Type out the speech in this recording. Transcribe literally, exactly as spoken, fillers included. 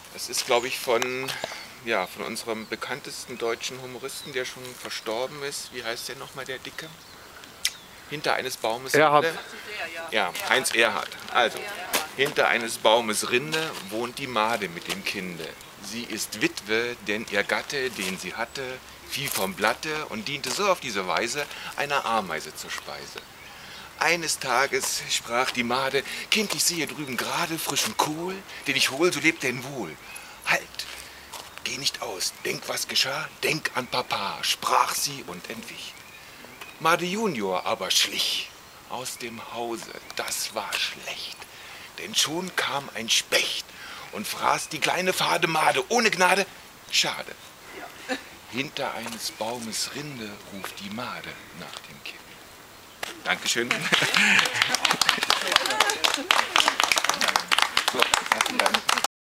Das ist, glaube ich, von, ja, von unserem bekanntesten deutschen Humoristen, der schon verstorben ist. Wie heißt der nochmal, der Dicke? Hinter eines Baumes Erhard. Rinde. Ja, Heinz Erhardt. Also, hinter eines Baumes Rinde wohnt die Made mit dem Kinde. Sie ist Witwe, denn ihr Gatte, den sie hatte, fiel vom Blatte und diente so auf diese Weise einer Ameise zur Speise. Eines Tages sprach die Made: Kind, ich sehe drüben gerade frischen Kohl, den ich hol, so lebt denn wohl. Halt, geh nicht aus, denk, was geschah, denk an Papa, sprach sie und entwich. Made Junior aber schlich aus dem Hause, das war schlecht, denn schon kam ein Specht und fraß die kleine fade Made ohne Gnade. Schade. Hinter eines Baumes Rinde ruft die Made nach dem Kind. Dankeschön. So, herzlichen Dank.